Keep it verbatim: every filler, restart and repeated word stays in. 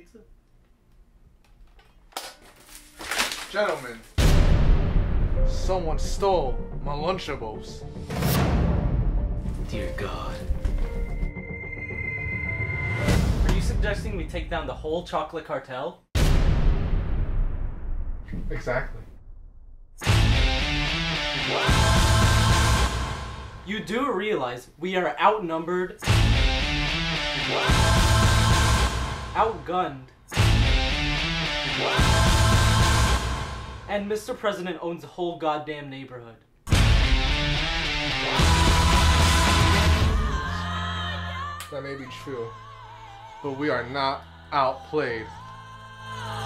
pizza? Gentlemen, someone stole my Lunchables. Dear God. Are you suggesting we take down the whole chocolate cartel? Exactly. You do realize we are outnumbered, outgunned, and Mister President owns the whole goddamn neighborhood. That may be true, but we are not outplayed.